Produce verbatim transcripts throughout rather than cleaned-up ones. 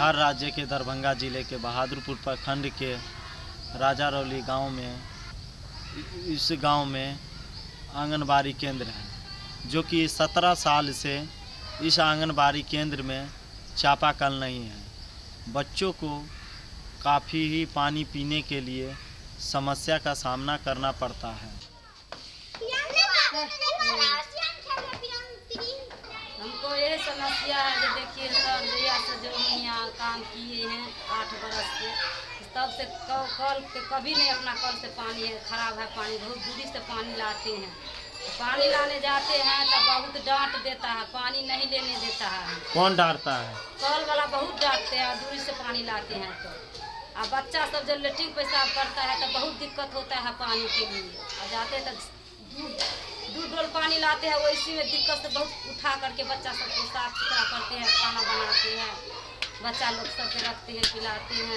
बिहार राज्य के दरभंगा जिले के बहादुरपुर प्रखंड के राजा रौली गांव में इस गांव में आंगनबाड़ी केंद्र है, जो कि सत्रह साल से इस आंगनबाड़ी केंद्र में चापाकल नहीं है। बच्चों को काफ़ी ही पानी पीने के लिए समस्या का सामना करना पड़ता है। हमको ये समस्या है जो देखिए सर, जैया से जो यहाँ काम किए हैं आठ बरस से, तब से कल के कभी नहीं अपना कल से पानी है खराब है, पानी बहुत दूरी से पानी लाते हैं। पानी लाने जाते हैं तो बहुत डांट देता है, पानी नहीं लेने देता है। कौन डांटता है? कल वाला बहुत डांटते हैं, दूरी से पानी लाते हैं तो। अब बच्चा सब जब लेटरिन पेशाब करता है तो बहुत दिक्कत होता है पानी के लिए। और जाते तक दो डोल पानी लाते हैं, वैसी में दिक्कत से बहुत उठा करके बच्चा सबको साफ सुथरा करते हैं, खाना बनाते हैं, बच्चा लोग सबके रखते हैं, पिलाते हैं।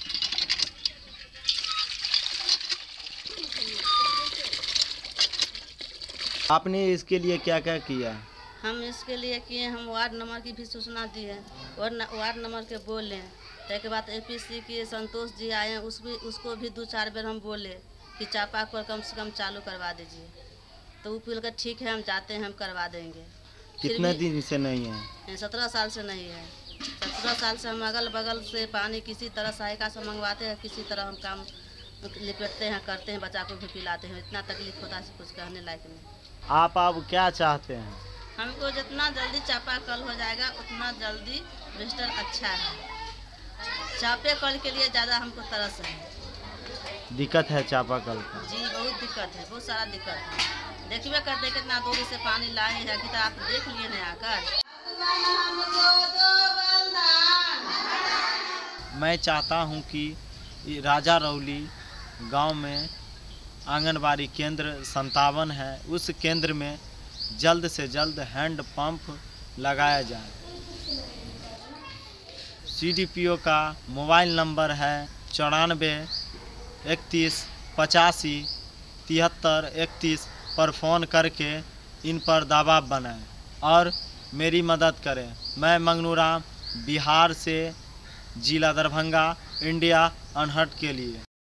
आपने इसके लिए क्या क्या किया? हम इसके लिए किए, हम वार्ड नंबर की भी सूचना दी है, वार्ड नंबर के बोले। उसके बाद एपीसी के संतोष जी आए हैं, उस भी उसको भी दो चार बार हम बोले कि चापाकल कम से कम चालू करवा दीजिए, तो वो बोल कर ठीक है हम जाते हैं, हम करवा देंगे। कितने दिन से नहीं है? सत्रह साल से नहीं है। सत्रह साल से हम अगल बगल से पानी किसी तरह सहायता से मंगवाते हैं, किसी तरह हम काम लिपटते हैं, करते हैं, बच्चा को भी पिलाते हैं। इतना तकलीफ होता है कुछ कहने लायक नहीं। आप अब क्या चाहते हैं? हमको जितना जल्दी चापाकल हो जाएगा उतना जल्दी वेस्टर अच्छा है। चापाकल के लिए ज़्यादा हमको तरस है, दिक्कत है चापाकल का। जी बहुत दिक्कत है, बहुत सारा दिक्कत है। देखिए करते कितना दूरी से पानी लाए हैं कि तो आप देख लिए नहीं आकर। मैं चाहता हूं कि राजा रौली गांव में आंगनबाड़ी केंद्र संतावन है, उस केंद्र में जल्द से जल्द हैंड पंप लगाया जाए। सीडीपीओ का मोबाइल नंबर है चौरानवे इकतीस पचासी तिहत्तर इकतीस पर फ़ोन करके इन पर दबाव बनाएं और मेरी मदद करें। मैं मंगनू राम, बिहार से, जिला दरभंगा, इंडिया अनहट के लिए।